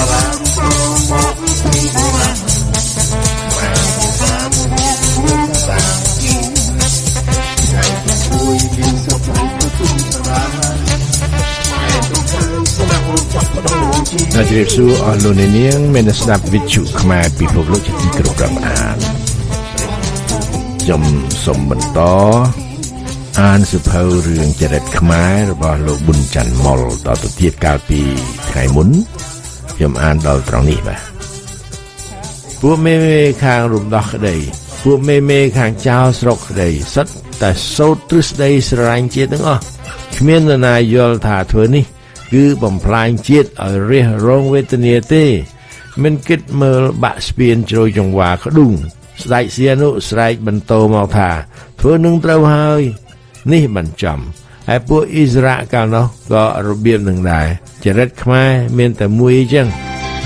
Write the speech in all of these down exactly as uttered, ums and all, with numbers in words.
น่าจะเรียกสู้อลูนิเนียงเมนสนับวิจุขมาปีพวกลูกที่กรุบรับอ่านจมสมบันต่ออ่านสุภาเรื่องเจริญขมาระบาโลบุญจันมอลต่อตัวเทียบกาลปีไข่มุนยมอ่านดอลตรงนี้มาพวกเมเมข้างรุมดอกได้พวกเมเมข้างเจ้าสรกได้สัตแต่โซตรุสได้สรายเจตั้งอ๋อขมิ้นนายยลถาเธอนี่คือบ่มพลายเจียดเอาเรียร้องเวทเนียเต้มันคิดเมื่อบะสเปียนโจยจงว่าเขาดุงสไลเซียนุสไลบรรโตมาถาเพื่อนึงเต้าหายนี่มันจำไอ้พวกอิสระกันเนาะก็ระเบียบหนึ่งได้จะรัดขมายเมียนแต่มวยจัง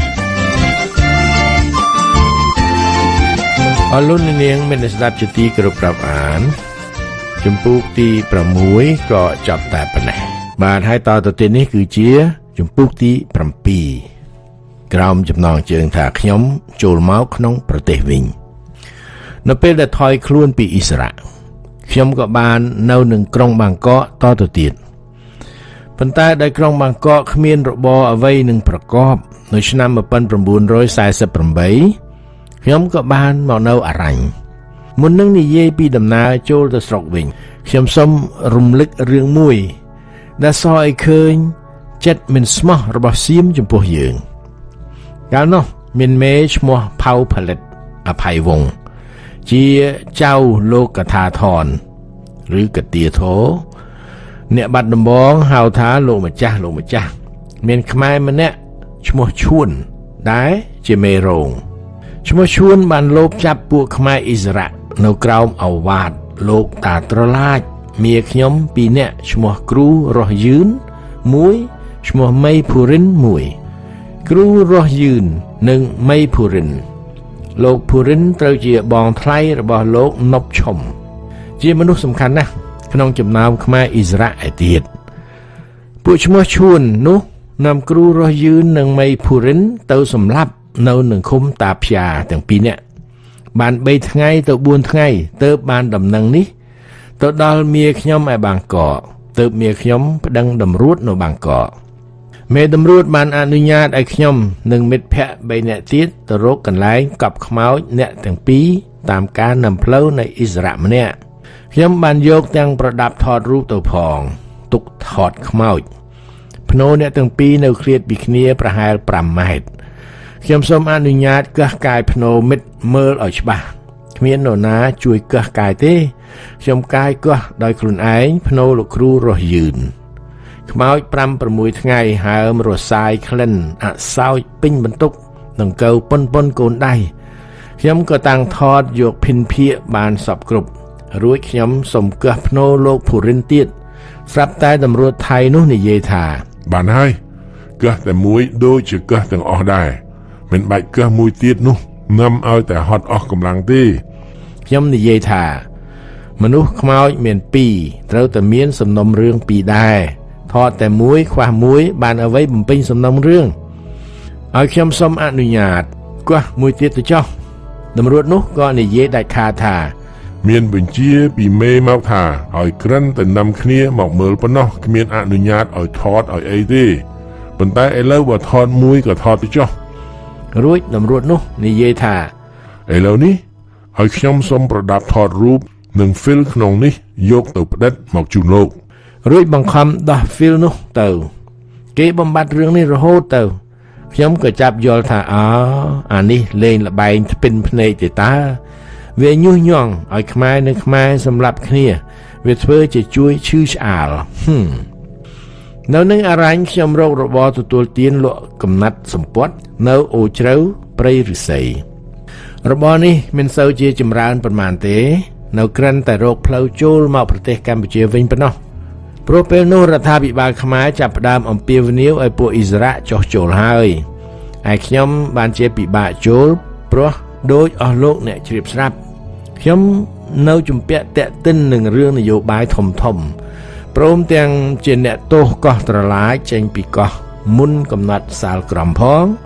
อลุ่นเนียงเมนสดับจตีกรุบรับอ่านจมพูกตีประมวยก็จับแต่ปะแหนบาดให้ต่อตัวเต็นนี้คือเจียจมพูกตีพรำปีกราวจำนองเจิงถากขยมโจลเมาขนงประเทศวิงนับเป็นแต่ทอยคล้วนปีอิสระขยมกับบานเนาหนึ่งกรองบางเกาะต่อตัวเตียนปันใต้ได้กรองบางเกาะขมิ้นระบอเอาไว้หนึ่งประกอบในชนามมาเป็นประมูลร้อยสายสิบประใบขยมกับบานมาเนาอะไรมุนนึงนี่เย่ปีดำนาโจลตะสรกวิงขยมส้มรุมลึกเรื่องมวยได้ซอยเคยจัดมินสมอระบอบซีมจมพูยืงการเนาะมินเมชมัวเผาผลิตอภัยวงเจียเจ้าโลกธาธรหรือกเตียโถเนี่ยบัดดมบองหาวท้าโลมาจ้าโลมาจ้าเมียนขมายมันเนี่ยชมัวชวนได้เจเมรงชมัวชวนบันโลบจับพวกขมายอิสระนกราวเอาวาดโลกตาตรลาดเมียขยมปีเนี่ยชมัวครูรอยืนมวยชมัวไม่ผู้รินมวยครูรอยืนหนึ่งไม่ผู้รินโลกผู้รินเตาเจียบองไทยระบอบโลกนบชมเจียมนุษย์สำคัญนะขนมจำนำขมาอิสระไอเดียดผู้ชมัวชวนนุนำครูรอยืนหนึ่งไม่ผู้รินเตาสำรับเนาหนึ่งคมตาพยาแต่งปีเนี่ยบานใบทั้งไงเตาบุญทั้งไงเติบบานดำนังนี้เตาดอลเมียขยมไอบางเกาะเติบเมียขยมดังดำรูดในบางเกาะเมดำรูดมันอนุญาตไอขยมหนึ่งเม็ดแพะใบเนติดตรกกันไล่กับขมาวเนตั้งปีตามการนำเพลาในอิสระมันเนี่ยขยมบันโยกตั้งประดับถอดรูปตัวพองตุกถอดขมาวพโนเนตั้งปีในเครียดบิคเนียประหารปรำมาเหตุขยมสมอนุญาตก็กายพโนเม็ดเมื่อออกบาเมียนโนนาช่วยก็กายเต้ขยมกายก็โดยครุนไอพโนลูกครูรอยืนขมาวปรำประมวยทั้งไงหามรสายคลันอะเศร้าปิ้งบรรทุกหนังเกาปนปนโกนได้ขยมก็ตั้งทอดโยกพินเพียบานสอบกรุบรู้ขยมสมเกือบโนโลกผู้รินเตียดสับใต้ตำรวจไทยนู้นในเยธาบานให้เกือบแต่มวยโดยจะเกือบแต่ออกได้เป็นใบเกือบมวยเตียดนู้นำเอาแต่ฮอตออกกำลังตีขยมในเยธามนุษย์ขมาวเมียนปีเราแต่เมียนสมนมเรื่องปีได้ทอดแต่มวยความมวยบานเอาไว้บ่มเป็นสำนำเรื่องเอาขยมสมอนุญาตก็มวยเตี้ยตัวเจ้าตำรวจนุก็ในเยได้คาถาเมียนเป็นเจียปีเมย์มาถาเอาครั้นแต่นำเคลียหมอกเมือปนอกเมียนอนุญาตเอาทอดเอาไอ้ดีบนใต้ไอ้เล่าว่าทอดมวยกับทอดตัวเจ้ารู้ตำรวจนุในเยธาไอ้เหล่านี้เอาขยมสมประดับทอดรูปหนึ่งฟิลขนมนี้ยกตัวประเด็ดหมอกจุนโลกรู้บางคำดาฟิลนุเตอเก็บบำบัดเรื่องนี้ระโหดเตอขยมก็จับยอลถาอ๋ออันนี้เล่นละใบเป็นพเนติตาเวยุ่ยย่องไอ้ขมายในขมายสำหรับเคลียเวทเพื่อจะช่วยชื่อชาลฮึมเนื้อหนึ่งอะไรขยมโรคระบอตัวตัวเตียนโลกำนัดสมปดเนื้อโอเจ้าเปรย์หรือใสระบอนี้มันเศร้าเจียจำรานประมาณเตะเนื้อกรันแต่โรคเพลาโจลมาประเทศกัมพูชีวิ่งปนอโปรเปลโนรัฐบิบาลขมายจับดามอมเปียวนิวไอปัวอิสระจอโจลหายไอขยมบานเจปิบาโจลเพราะโดยอโลกเนี่ยเฉียบสับขยมเนื้อจุ่มเปะแตะติ้นหนึ่งเรื่องนโยบายทมทมโปรมเตียงเจเนโตก็ตรลายเจงปีก็มุนกำนัดสาลกรำพ้อง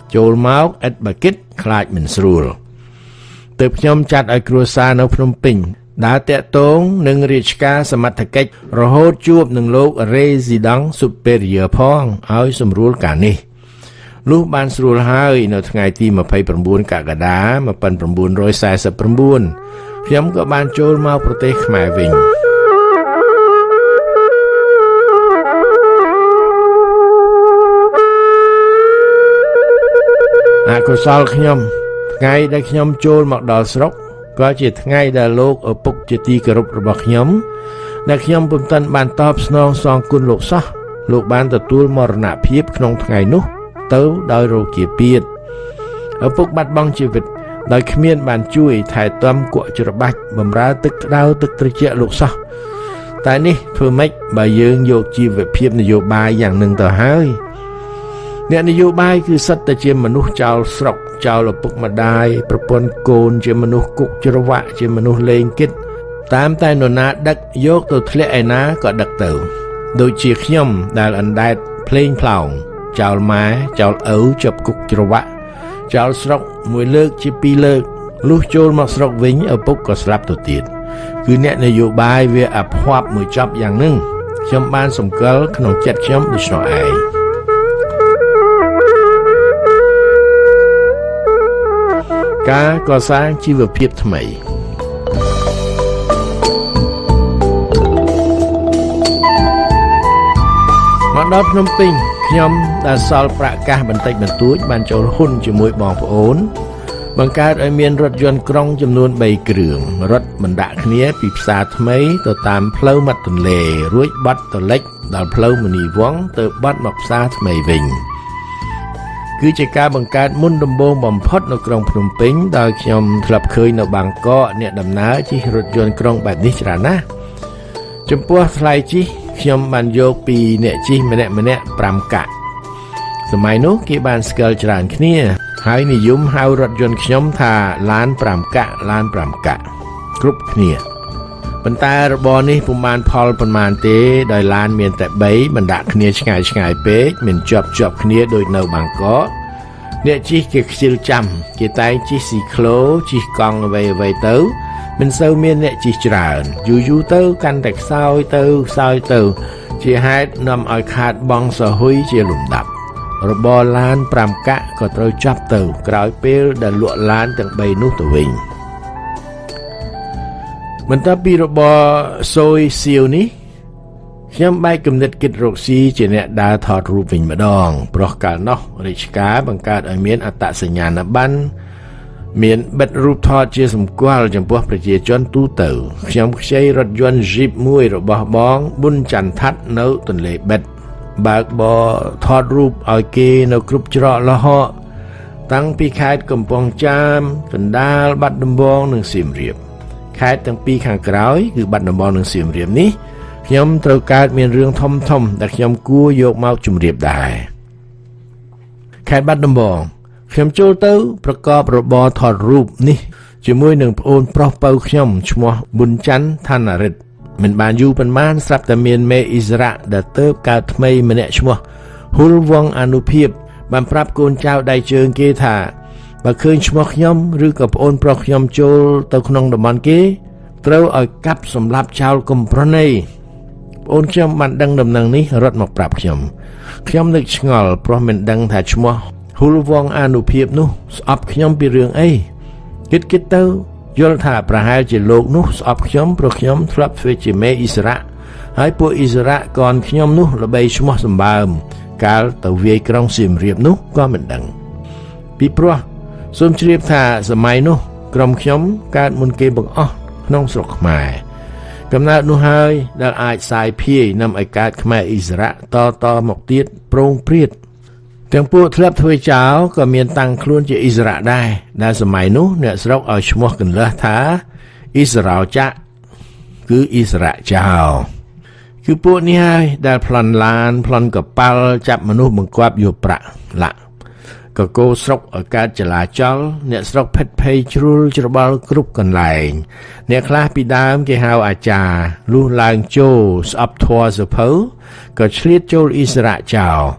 ចូលមកឥតបាគិតខ្លាចមិនស្រួលទើបខ្ញុំចាត់ឲ្យគ្រួសារនៅភ្នំពេញដើរតាក់ទងនឹងរាជការសមត្ថកិច្ចរហូតជួបនឹងលោក Resident Superior ផងឲ្យសម្រួលការនេះលុះបានស្រួលហើយនៅថ្ងៃទីยี่สิบเก้ากក្កដាnineteen forty-nineខ្ញុំក៏បានចូលមកប្រទេសខ្មែរវិញអកុសលខ្ញុំថ្ងៃដែលខ្ញុំចូលមកដល់ស្រុកក៏ជាថ្ងៃដែលលោកឪពុកជាទីគោរពរបស់ខ្ញុំដែលខ្ញុំពុំទាន់បានតបស្នងសងគុណលោកសោះលោកបានទទួលមរណភាពក្នុងថ្ងៃនោះទៅដោយរោគាពាធឪពុកបាត់បង់ជីវិតដោយគ្មានបានជួយថែទាំគក់ច្របាច់បម្រើទឹកក្តៅទឹកត្រជាក់លោកសោះតែនេះធ្វើម៉េចបើយើងយកជីវភាពនយោបាយយ៉ាងនឹងទៅហើយអ្នកនយោបាយគឺសិតតែជាមនុស្សចោលស្រុកចោលឪពុកម្ដាយប្រពន្ធកូនជាមនុស្សគុកច្រវាក់ជាមនុស្សលេងគិតតាមតែនរណាដឹកយកទៅធ្លាក់ឯណាក៏ដឹកទៅដូចជាខ្ញុំដែលអណ្ដែតភ្លេងផ្លោងចោលម៉ែចោលឪជាប់គុកច្រវាក់ចោលស្រុកមួយលើកជាពីរលើកលុះចូលមកស្រុកវិញឪពុកក៏ស្លាប់ទៅទៀតគឺអ្នកនយោបាយវាអភ័ព្វមួយចប់យ៉ាងហ្នឹងខ្ញុំបានសង្កល់ក្នុងចិត្តខ្ញុំដូច្នោះឯងការកសាងជីវភាពថ្មីមកដល់ភ្នំពេញខ្ញុំដែលសល់ប្រាក់កាសបន្តិចបន្តួចបានចូលហ៊ុនជាមួយបងប្អូនបង្កើតឲ្យមានរថយន្តក្រុងចំនួនបីគ្រឿងរត់បណ្ដាក់គ្នាពីផ្សារថ្មីទៅតាមផ្លូវមាត់ទន្លេរួចបត់ទៅលិចដល់ផ្លូវមនីវង្សទៅបត់មកផ្សារថ្មីវិញគឺជាការបង្កើតមុនដំបូងបំផុតនៅក្រុងភ្នំពេញដោយខ្ញុំធ្លាប់ឃើញនៅបាងកកអ្នកដំណើរជិះរថយន្តក្រុងបែបនេះច្រើនណាស់ចំពោះថ្លៃជិះខ្ញុំបានយកពីអ្នកជិះម្នាក់ម្នាក់fiveកាក់សម័យនោះគេបានស្គាល់ច្រើនគ្នាហើយនិយមហៅរថយន្តខ្ញុំថាឡានfiveកាក់ឡានfiveកាក់គ្រប់គ្នាប៉ុន្តែរបរនេះពុំបានផលប៉ុន្មានទេដោយឡានមានតែ3បណ្ដាក់គ្នាឆ្ងាយឆ្ងាយពេកមិនជាប់ជាប់គ្នាដូចនៅបាងកកអ្នកជិះគេខ្ជិលចាំគេតែងជិះស៊ីក្លូជិះកង់អ្វីអ្វីទៅមិនសូវមានអ្នកជិះច្រើនយូរយូរទៅកាន់តែខ្សោយទៅខ្សោយទៅជាហេតុនាំឲ្យខាតបង់សហុយជាលំដាប់របរឡានfiveកាក់ក៏ត្រូវចាប់ទៅក្រោយពេលដែលលក់ឡានទាំង3នោះទៅវិញបន្ទាប់ពីរបរសូយសៀវនេះខ្ញុំបែកគំនិតគិតរកស៊ីជាអ្នកដើរថតរូបវិញម្ដងព្រោះកាលនោះរាជការបង្កើតឲ្យមានអត្តសញ្ញាណប័ណ្ណមានបិទរូបថតជាសម្គាល់ចំពោះប្រជាជនទូទៅខ្ញុំខ្ចីរថយន្ត Jeep មួយរបស់បងប៊ុនច័ន្ទថាត់នៅទន្លេបិទបើកបរថតរូបឲ្យគេនៅគ្រប់ច្រកលហកតាំងពីខេត្តកំពង់ចាមកណ្ដាលបាត់ដំបងនិងសៀមរាបខេត្តទាំងពីរខាងក្រោយគឺបាត់ដំបងនិងសៀមរាបនេះខ្ញុំត្រូវកើតមានរឿងធំធំដែលខ្ញុំគួរយកមកជម្រាបដែរខេត្តបាត់ដំបងខ្ញុំចូលទៅប្រកបរបរថតរូបនេះជាមួយនឹងប្អូនប្រុសពៅខ្ញុំឈ្មោះប៊ុនច័ន្ទថាណារិទ្ធមិនបានយូរប៉ុន្មានស្រាប់តែមានមេអ៊ីសារ៉ាដែលទៅកើតថ្មីម្នាក់ឈ្មោះហ៊ុលវងអនុភាពបានប្រាប់កូនចៅដៃជើងគេថាបើឃើញឈ្មោះខ្ញុំឬក៏ប្អូនប្រុសខ្ញុំចូលទៅក្នុងតំបន់គេត្រូវឲ្យកាប់សម្លាប់ចោលកុំប្រណីប្អូនខ្ញុំបានដឹងដំណឹងនេះរត់មកប្រាប់ខ្ញុំខ្ញុំនឹកឆ្ងល់ព្រោះមិនដឹងថាឈ្មោះហ៊ុលវងអនុភាពនោះស្អប់ខ្ញុំពីរឿងអីគិតគិតទៅយល់ថាប្រហែលជាលោកនោះស្អប់ខ្ញុំព្រោះខ្ញុំធ្លាប់ធ្វើជាមេអ៊ីសារ៉ាហើយពួកអ៊ីសារ៉ាកូនខ្ញុំនោះល្បីឈ្មោះសម្បើមកាលទៅវាយក្រុងសៀមរាបនោះក៏មិនដឹងពីព្រោះសូមជ្រាបថាសម័យនោះក្រុមខ្ញុំកើតមុនគេបង្អស់ក្នុងស្រុកខ្មែរកំណើតនោះហើយដែលអាចសាយភាយនាំឲ្យកើតខ្មែរអ៊ីសារ៉ាតតមកទៀតប្រងព្រាតទាំងពួកធ្លាប់ធ្វើចោលក៏មានតាំងខ្លួនជាអ៊ីសារ៉ាដែរដែលសម័យនោះអ្នកស្រុកឲ្យឈ្មោះកន្លះថាអ៊ីសារ៉ោចាក់គឺអ៊ីសារ៉ាចោលគឺពួកនេះហើយដែលប្លន់ឡានប្លន់កប៉ាល់ចាប់មនុស្សបង្គាប់យកប្រាក់លាក់កកោស្រុកឲ្យកើតចលាចលអ្នកស្រុកភិតភ័យជ្រុលច្របល់គ្រប់កន្លែងអ្នកខ្លះពីដើមគេហៅអាចារ្យលុះឡើងចូលស្អប់ធัวសភៅក៏ឆ្លៀតចូលអ៊ីសារ៉ាចោល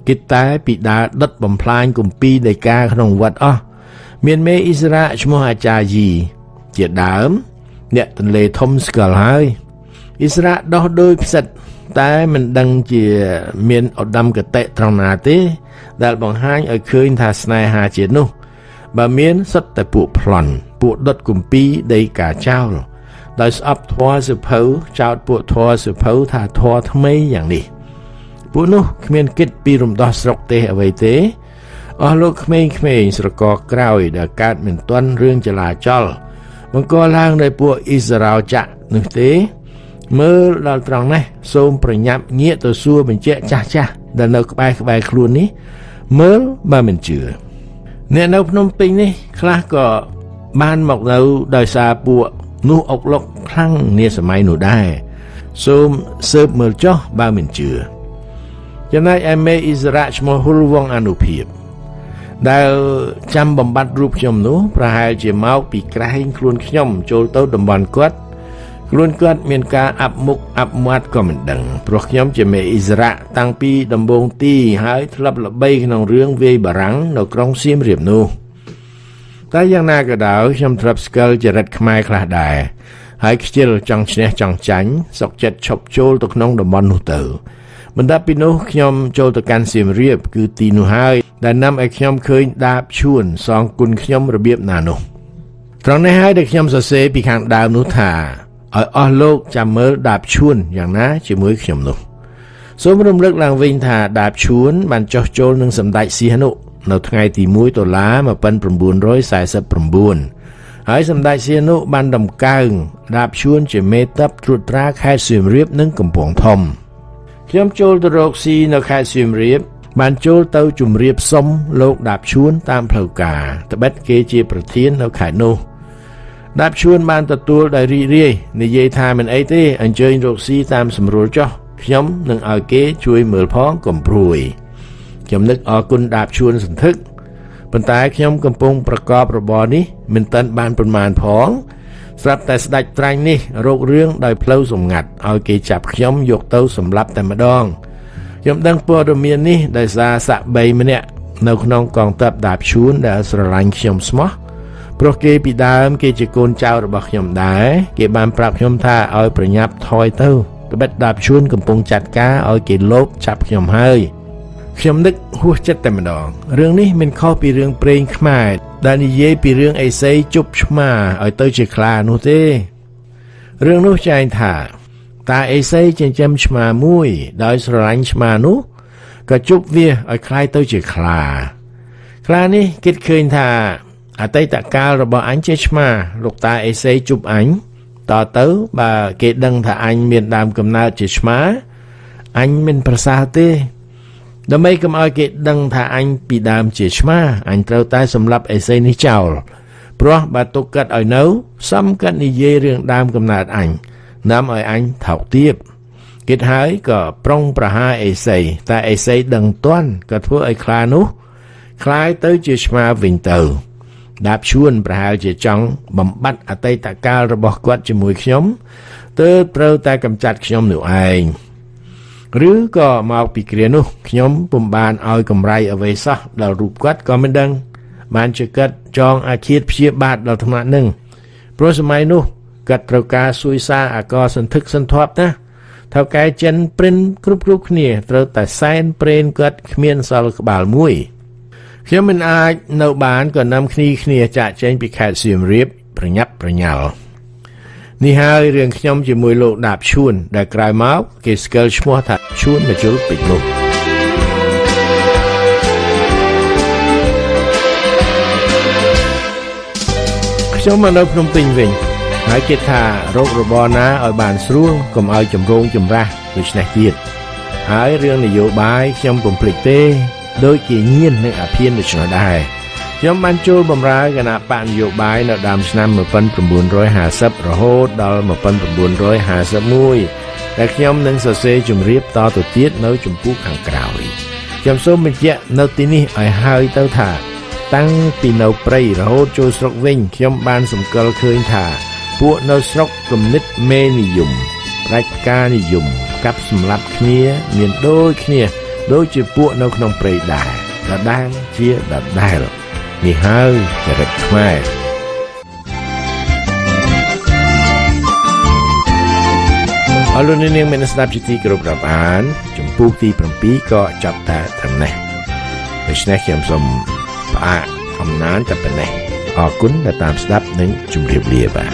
គិតតែពីដើរដុតបំផ្លាញគម្ពីរដីកាក្នុងវត្តអស់មានមេអ៊ីស្រាឈ្មោះអាចារ្យយីជាដើមអ្នកទន្លេធំស្គាល់ហើយអ៊ីស្រាដោះដោយផ្សិតតែមិនដឹងជាមានឧត្តមកតេត្រង់ណាទេដែលបង្ហាញឲ្យឃើញថាស្នេហាជានោះបើមានសុទ្ធតែពួកប្លន់ពួកដុតគម្ពីរដីកាចោលដោយស្អប់ធម៌សិភៅចោតពួកធម៌សិភៅថាធម៌ថ្មីយ៉ាងនេះពួកនោះគ្មានគិតពីរំដោះស្រុកទេអ្វីទេអស់លោកក្មេងៗស្រកក្រោយដែលកើតមិនទាន់រឿងចលាចលបង្កឡើងដោយពួកអ៊ីស្រាអែលចាក់នោះទេមើលដល់ត្រង់នេះសូមប្រញាប់ងាកទៅសួរបញ្ជាក់ចាស់ចាស់ដែលនៅក្បែរក្បែរខ្លួននេះមើលបើមិនជឿអ្នកនៅភ្នំពេញនេះខ្លះក៏បានមកនៅដោយសារពួកនោះអុកឡុកខ្លាំងនាសម័យនោះដែរសូមស៊ើបមើលចុះបើមិនជឿចំណែកឯមេអ៊ីស្រាឈ្មោះហ៊ុលវងអនុភាពដែលចាំបំបត្តិរូបខ្ញុំនោះប្រហែលជាមកពីក្រែងខ្លួនខ្ញុំចូលទៅតំបន់គាត់ខ្លួនគាត់មានការអាប់មុខអាប់មាត់ក៏មិនដឹងព្រោះខ្ញុំជាមេអ៊ីស្រាតាំងពីដំបូងទីហើយធ្លាប់ល្បីក្នុងរឿងវាយបារាំងនៅក្រុងសៀមរាបនោះតែយ៉ាងណាក៏ដោយខ្ញុំធ្លាប់ស្គាល់ចរិតខ្មែរខ្លះដែរហើយខ្ជិលចង់ឈ្នះចង់ចាញ់សុកចិត្តឈប់ចូលទៅក្នុងតំបន់នោះទៅបន្ទាប់ពីនោះខ្ញុំចូលទៅកាន់សៀមរាបគឺទីនោះហើយដែលនាំឲ្យខ្ញុំឃើញដាបឈួនសងគុណខ្ញុំរបៀបណានោះត្រង់នេះហើយដែលខ្ញុំសរសេរពីខាងដើមនោះថាឲ្យអស់លោកចាំមើលដាបឈួនយ៉ាងណាជាមួយខ្ញុំនោះសូមរំលឹកឡើងវិញថាដាបឈួនបានចោះចូលនឹងសម្ដេចសៀហនុនៅថ្ងៃទីមួយតុលា១៩៤៩ហើយសម្ដេចសៀហនុបានដំកើងដាបឈួនជាមេតបត្រួតត្រាខេត្តសៀមរាបនិងកំពង់ធំខ្ញុំចូលទៅរកស៊ីនៅខេត្តសៀមរាបបានចូលទៅជម្រាបសុំលោកដាបឈួនតាមផ្លូវការត្បិតគេជាប្រធាននៅខេត្តនោះដាបឈួនបានទទួលដោយរីករាយនិយាយថាមិនអីទេអញ្ជើញរកស៊ីតាមសម្រួលចុះខ្ញុំនឹងឲ្យគេជួយមើលផងកុំព្រួយខ្ញុំនឹកអរគុណដាបឈួនសន្ធឹកប៉ុន្តែខ្ញុំកំពុងប្រកបរបរនេះមិនទាន់បានប្រមាណផងស្រាប់តែស្ដេចត្រាញ់នេះរករឿងដោយផ្លូវសម្ងាត់ឲ្យគេចាប់ខ្ញុំយកទៅសម្លាប់តែម្ដងខ្ញុំដឹងព័ត៌មាននេះដោយសារសាក់បីម្នាក់នៅក្នុងកងទ័ពដាបឈួនដែលស្រឡាញ់ខ្ញុំស្មោះព្រោះគេពីដើមគេជាកូនចៅរបស់ខ្ញុំដែរគេបានប្រាប់ខ្ញុំថាឲ្យប្រញាប់ថយទៅត្បិតដាបឈួនកំពុងចាត់ការឲ្យគេលបចាប់ខ្ញុំហើយខ្ញុំនឹកហួសចិត្តតែម្ដងរឿងនេះមិនខុសពីរឿងព្រេងខ្មែរដែលនិយាយពីរឿងអេសីជប់ឆ្មាឲ្យទៅជាខ្លានោះទេរឿងនោះចែងថាតាអេសីចិញ្ចឹមឆ្មាមួយដោយស្រឡាញ់ឆ្មានោះក៏ជប់វាឲ្យคล้ายទៅជាខ្លាខ្លានេះគិតឃើញថាអតីតកាលរបស់អញជាឆ្មាលោកតាអេសីជប់អញតទៅបើគេដឹងថាអញមានដើមកំណើតជាឆ្មាអញមិនប្រសើរទេដើម្បីកុំឲ្យគេដឹងថាអញពីដើមជាឆ្មាអញត្រូវតែសម្លាប់អេសីនេះចោលព្រោះបើទុកកាត់ឲ្យនៅសំកាត់និយាយរឿងដើមកំណើតអញនាំឲ្យអញថោកទាបគិតហើយក៏ប្រុងប្រហារអេសីតែអេសីដឹងទាន់ក៏ធ្វើឲ្យខ្លានោះคล้ายទៅជាឆ្មាវិញទៅដាបឈួនប្រហែលជាចង់បំបត្តិអតីតកាលរបស់គាត់ជាមួយខ្ញុំទើបត្រូវតែកម្ចាត់ខ្ញុំនោះឯងឬក៏មកពីគ្រានោះខ្ញុំពុំបានឲ្យកម្រៃអ្វីសោះដល់រូបគាត់ក៏មិនដឹងបានជាគាត់ចងអាឃាតព្យាបាទដល់ថ្នាក់នឹងព្រោះសម័យនោះគាត់ត្រូវការសួយសារអាកសន្ធឹកសន្ធាប់ណាថៅកែចិនព្រិនគ្រប់គ្រប់គ្នាត្រូវតែសែនព្រេនគាត់គ្មានសល់ក្បាលមួយខ្ញុំមិនអាចនៅបានក៏នាំគ្នាគ្នាចាក់ចែងពីខេត្តសៀមរាបប្រញាប់ប្រញាល់នេះហើយរឿងខ្ញុំជាមួយលោកដាបឈួនដែលក្រោយមកគេស្គាល់ឈ្មោះថាឈួនមជុលពេជ្រនោះខ្ញុំមកនៅភ្នំពេញវិញហើយគិតថារករបរណាឲ្យបានស្រួលកុំឲ្យចម្រូងចម្រាសដូច្នេះទៀតហើយរឿងនយោបាយខ្ញុំពុំភ្លេចទេដោយគេញៀននឹងអាភិនដូច្នោះដែរខ្ញុំបានចូលបម្រើគណៈបកនយោបាយនៅដើមឆ្នាំ១៩៥០រហូតដល់១៩៥១ដែលខ្ញុំនឹងសរសេរជម្រាបតទៅទៀតនៅចំពោះខាងក្រោយខ្ញុំសូមបញ្ជាក់នៅទីនេះឲ្យហើយទៅថាតាំងពីនៅព្រៃរហូតចូលស្រុកវិញខ្ញុំបានសម្គាល់ឃើញថាពួកនៅស្រុកគំនិតមេនិយមផ្ដាច់ការនិយមកាប់សម្លាប់គ្នាមានដូចគ្នាដូចជាពួកនៅក្នុងព្រៃដែរដដែលជាដដែលនេះហើយចរិតខ្មែរអរលោកនាងមានស្ដាប់ជាទីគោរពរាប់អានចំពោះទី7ក៏ចាប់តែត្រឹមនេះដូច្នេះខ្ញុំសូមផ្អាកអំណានតែប៉ុណ្ណេះអរគុណដែលតាមស្ដាប់និងជម្រាបលាបាទ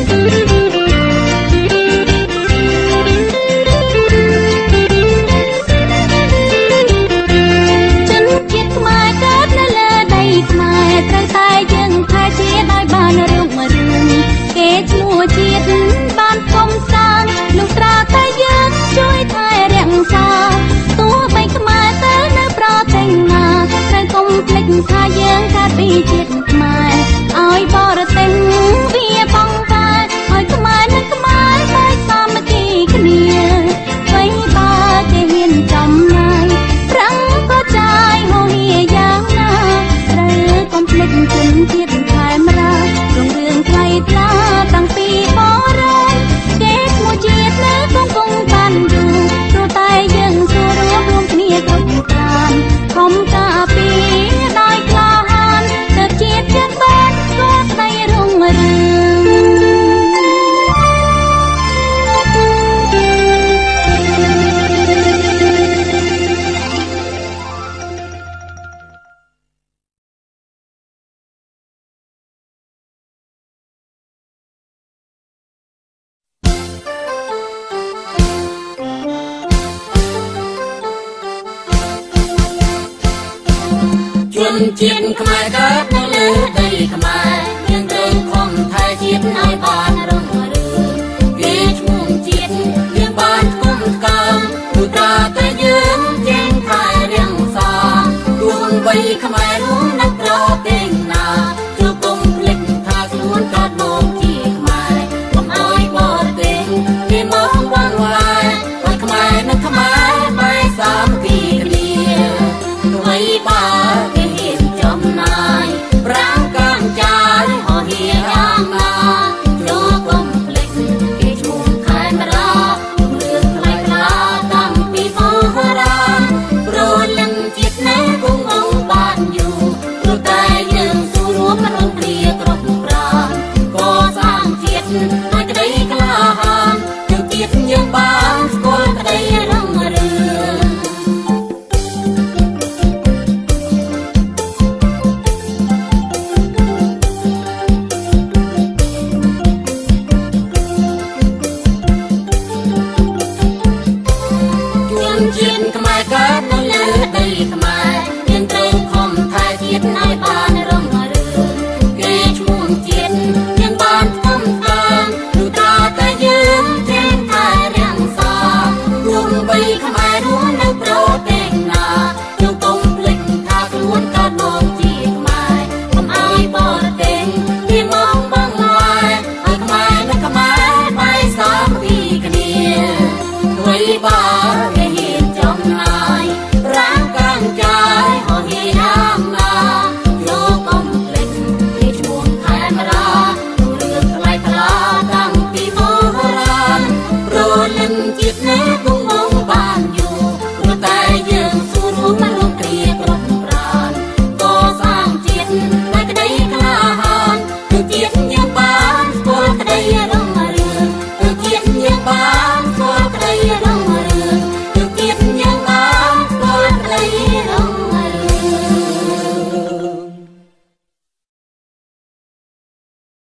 ខ្មែរត្រូវតែយើងថែជាតិឲ្យបានរុងរឿងគេឈ្មោះជាតិបានកុំសាងលុះត្រាតែយើងជួយថែរក្សាទោះបីខ្មែរទៅនៅប្រទេសណាត្រូវកុំភ្លេចថាយើងកើតពីជាតិខ្មែរឲ្យបរទេសវាបងកាយឲ្យខ្មែរនិងខ្មែរតែសាមគ្គីគ្នាបីបើគេហ៊ានចំណាយប្រឹងក៏ចាយហូរហៀយ៉ាងណាកុំភ្លេចជនជាតិខ្មែរមករងរឿងថ្លៃថ្លាតាំងពីបរមគេឈ្មោះជាតិនៅគង់គង់បានយូរព្រោះតែយើងចូលរួមរួមគ្នាគ្រប់ប្រានខំការពារដោយក្លាហានទើបជាតិយើងបានស្គាល់ស្ដីរុងរឿងជនជាតិខ្មែរកើតនៅលើដីខ្មែរយើងត្រូវខំថែជាតិឲ្យបាន